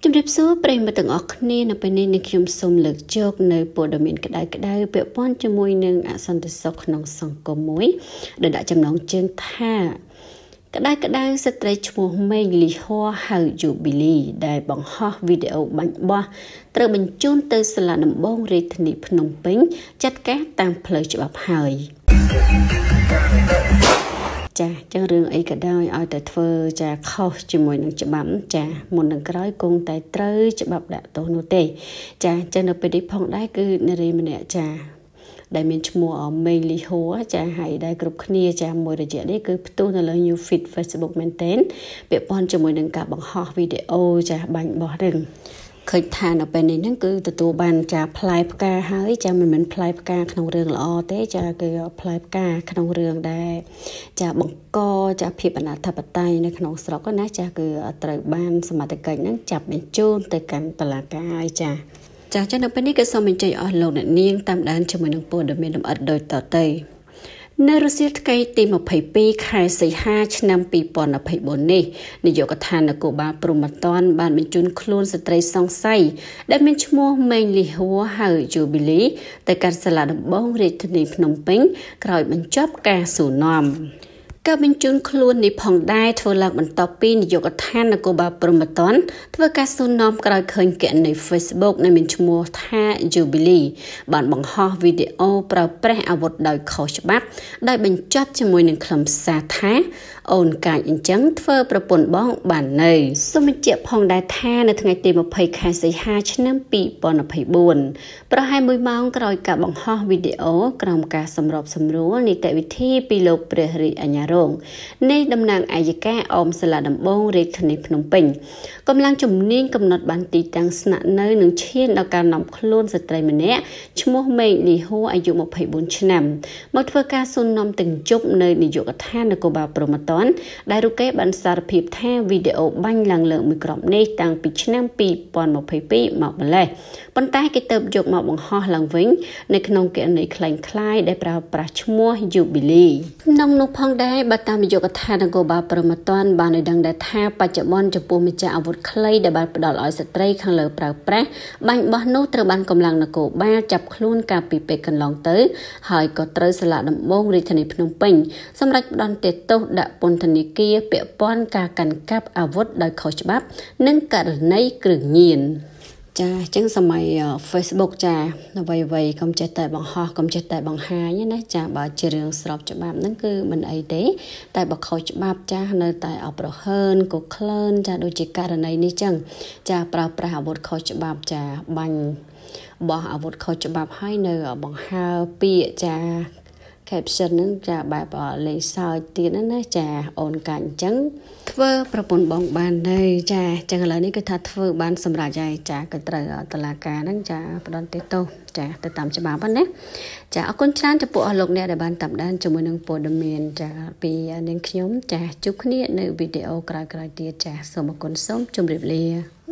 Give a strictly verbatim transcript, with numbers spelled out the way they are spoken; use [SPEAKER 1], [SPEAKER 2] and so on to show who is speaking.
[SPEAKER 1] ជំរាបសួរប្រិយមិត្តទាំងអស់គ្នានៅពេលនេះនេះខ្ញុំសូមលើកយកនៅព័ត៌មានក្តៅក្តៅពាក់ព័ន្ធជាមួយនឹងអសន្តិសុខក្នុងសង្គមមួយដែលដាក់ចំណងជើងថាក្តៅក្តៅស្ត្រីឈ្មោះមេងលីហួរហៅយូប៊ីលីដែលបង្ហោះវីដេអូបាញ់បោះត្រូវបញ្ជូនទៅសាលាដំបងរាជធានីភ្នំពេញចាត់ការតាមផ្លូវច្បាប់ហើយចាចឹងរឿងអីក៏ដោយឲ្យតែធ្វើចាខុសជាមួយនឹងច្បាប់ចាមុននឹងក្រោយគង់តែត្រូវច្បាប់ដាក់ទោសនោះទេចាចឹងនៅពេលនេះផងដែរគឺនារីម្នាក់ចាដែលមានឈ្មោះមេងលីហួរចាហើយដែលគ្រប់គ្នាចាមួយរយៈនេះគឺផ្ទុះនៅលើ New Feed Facebook មែនទែនពាក់ព័ន្ធជាមួយនឹងការបង្ហោះវីដេអូចាបាញ់បោះរឿងឃើញថានៅពេលនេះហ្នឹងគឺទទួលបានចាផ្លែផ្កាហើយចាមិនមែនផ្លែផ្កាក្នុងរឿងល្អទេចាគឺផ្លែផ្កាក្នុងរឿងដែលចាបង្កចាភាពអនាធិបតេយ្យនៅក្នុងស្រុកណាចាគឺត្រូវបានសមត្ថកិច្ចហ្នឹងចាប់បញ្ជូនទៅកាន់តុលាការហើយចាចាចឹងនៅពេលនេះក៏សូមអញ្ជើញអស់លោកអ្នកនាងតាមដានជាមួយនឹងព័ត៌មានលម្អិតដូចតទៅនៅរសៀលថ្ងៃទីម្ភៃពីរខែសីហាឆ្នាំពីរពាន់ម្ភៃបួននេះនាយកដ្ឋាននគរបាលព្រហ្មទណ្ឌបានបញ្ជូនខ្លួនស្ត្រីសង្ស័យដែលមានឈ្មោះមេងលីហួរហៅយូប៊ីលីទៅកាន់សាលាដំបងរាជធានីភ្នំពេញក្រោយបញ្ចប់ការសួរនាំការបញ្ជូនខ្លួននេះផងដែរធ្វើឡើងបន្ទាប់ពីនាយកដ្ឋាននគរបាលព្រហ្មទណ្ឌធ្វើការសួរនាំក្រោយឃើញគណនី Facebook ដែលមានឈ្មោះថា Jubilee បានបង្ហោះវីដេអូប្រើប្រាស់អាវុធដោយខុសច្បាប់ដោយបញ្ចប់ជាមួយនឹងខ្លឹមសារថាអូនកាចអញ្ចឹងធ្វើប្រពន្ធបងបាននៅសូមបញ្ជាក់ផងដែរថានៅថ្ងៃទីម្ភៃខែសីហាឆ្នាំពីរពាន់ម្ភៃបួនប្រហែលមួយម៉ោងក្រោយការបង្ហោះវីដេអូក្រោមការសម្របសម្រួលនីតិវិធីពីលោកព្រះរាជអាជ្ញារងនៃតំណាងអัยការអមសាលាដំបងរាជធានីភ្នំពេញកម្លាំងជំនាញកំណត់បានទីតាំងស្នាក់នៅនឹងឈានដល់ការនាំខ្លួនស្ត្រីម្នាក់ឈ្មោះមេងលីហួរអាយុម្ភៃបួនឆ្នាំមកធ្វើការសួរនាំទាំងជប់នៅនាយកដ្ឋាននគរបាលព្រហ្មទណ្ឌដែលរូបគេបានសារភាពថាវីដេអូបាញ់ឡើងលើមួយក្រុមនេះតាំងពីឆ្នាំពីរពាន់ម្ភៃពីរមកម្លេះប៉ុន្តែគេទៅយកមកបង្ហោះឡើងវិញនៅក្នុងគណនីคล้ายៗដែលប្រើប្រាស់ឈ្មោះ Jubilee ក្នុងនោះផងដែរបើតាមនាយកដ្ឋាននគរបាលព្រហ្មទណ្ឌបានឲ្យដឹងដែរថាបច្ចុប្បន្នចំពោះម្ចាស់អាវុធខ្លីដែលបានផ្ដល់ឲ្យស្ត្រីខាងលើប្រើប្រាស់បាញ់បោះនោះត្រូវបានកម្លាំងនគរបាលចាប់ខ្លួនកាលពីពេលកន្លងទៅហើយក៏ត្រូវសាលាដំបងរាជធានីភ្នំពេញសម្រាប់ផ្ដន្ទាទោសដាក់ពន្ធនាគារពាក់ព័ន្ធការកាន់កាប់អាវុធដោយខុសច្បាប់និងករណីគ្រឿងញៀនចាអញ្ចឹងសម័យ Facebook ចាអ្វីអ្វីកុំចេះតែបង្ហោះកុំចេះតែបង្ហាញណាចាបើជារឿងស្របច្បាប់ហ្នឹងគឺមិនអីទេតែបើខុសច្បាប់ចានៅតែអបរហើនកក្លឿនចាដូចជាករណីនេះចឹងចាប្រើប្រាស់អាវុធខុសច្បាប់ចាបាញ់បោះអាវុធខុសច្បាប់ហើយនៅបង្ហើរពាក្យចាcaption ហ្នឹងចាបែបលេងសើចទៀតណាចាអូនកាច់អញ្ចឹងធ្វើប្រពន្ធបងបាននៅចាអញ្ចឹងឥឡូវនេះគឺថាធ្វើបានសម្រាប់ហើយចាក៏ត្រូវតុលាការហ្នឹងចាផ្ដន្ទាទោសចាទៅតាមច្បាប់ហ្នឹងណាចាអរគុណច្រើនចំពោះអស់លោកអ្នកដែលបានតាមដានជាមួយនឹងព័ត៌មានចាពីនាងខ្ញុំចាជួបគ្នានៅវីដេអូក្រោយៗទៀតចាសូមអរគុណសូមជម្រាបលា